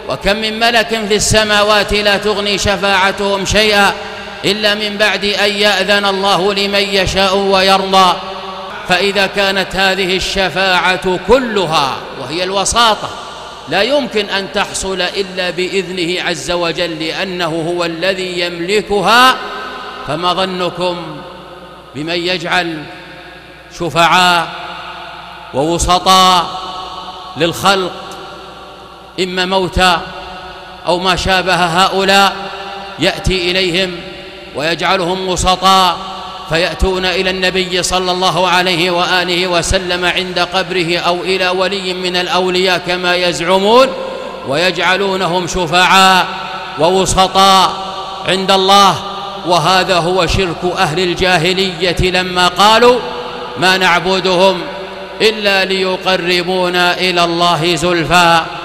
وكم من ملك في السماوات لا تغني شفاعتهم شيئا إلا من بعد أن يأذن الله لمن يشاء ويرضى. فإذا كانت هذه الشفاعة كلها وهي الوساطة لا يمكن أن تحصل إلا بإذنه عز وجل لأنه هو الذي يملكها، فما ظنكم بمن يجعل شفعاء ووسطاء للخلق إما موتى أو ما شابه هؤلاء، يأتي إليهم ويجعلهم وسطاء فيأتون إلى النبي صلى الله عليه وآله وسلم عند قبره أو إلى ولي من الأولياء كما يزعمون، ويجعلونهم شفعاء ووسطاء عند الله. وهذا هو شرك أهل الجاهلية لما قالوا ما نعبدهم إلا ليقربونا إلى الله زلفى.